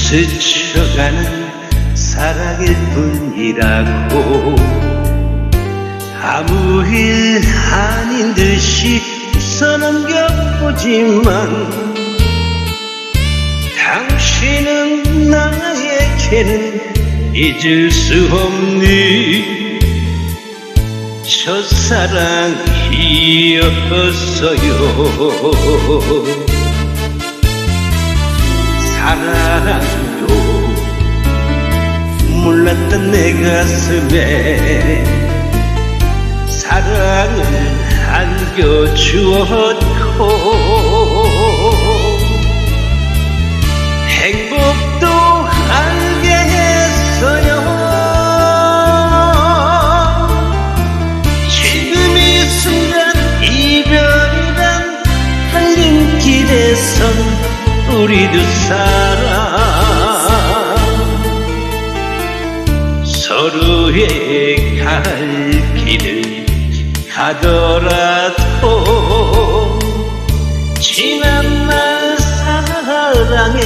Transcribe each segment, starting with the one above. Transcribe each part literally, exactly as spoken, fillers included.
스쳐가는 사랑일 뿐이라고 아무 일 아닌 듯이 웃어 넘겨보지만 당신은 나에게는 잊을 수 없는 첫사랑이었어요. 사랑도 몰랐던 내 가슴에 사랑을 안겨주었고 행복도 알게 했어요. 지금 이 순간 이별이란 할림길에선 우리 두 사람 서로의 갈 길을 가더라도 지난 날 사랑의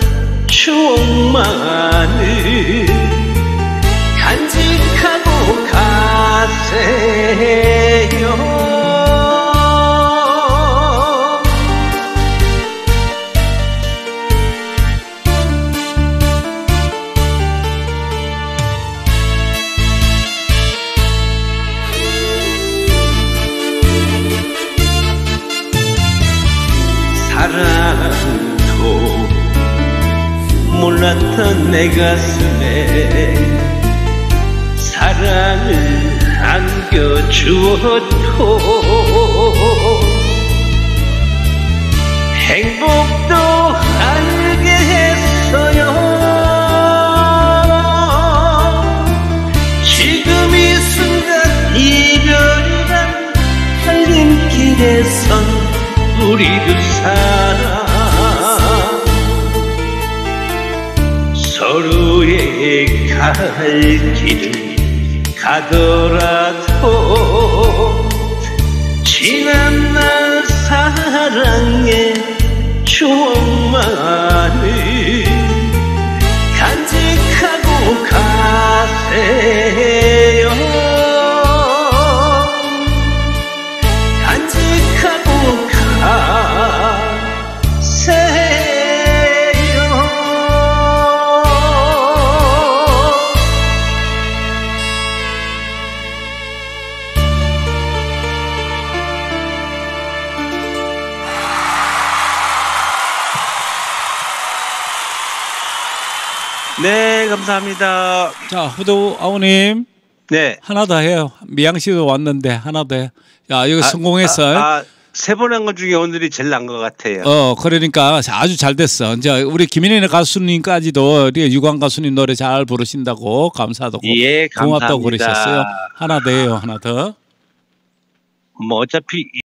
추억만을 간직하고 가세요. 사랑도 몰랐던 내 가슴에 사랑을 안겨주었고 행복도 알게 했어요. 지금 이 순간 이별이란 할림길에선 우리 두 사람 서로의 갈 길을 가더라도 지난 날 사랑의 추억만을 간직하고 가세요. 간직하고 네, 감사합니다. 자, 후도 아우님. 네. 하나 더 해요. 미양 씨도 왔는데 하나 더 해. 야, 이거 아, 성공했어요. 아, 아, 세 번 한 것 중에 오늘이 제일 난 것 같아요. 어, 그러니까 아주 잘 됐어. 이제 우리 김인혜 가수님까지도 우리 유광 가수님 노래 잘 부르신다고 감사하다고 예, 감사합니다. 고맙다고 그러셨어요. 하나 더 해요. 하나 더. 뭐 어차피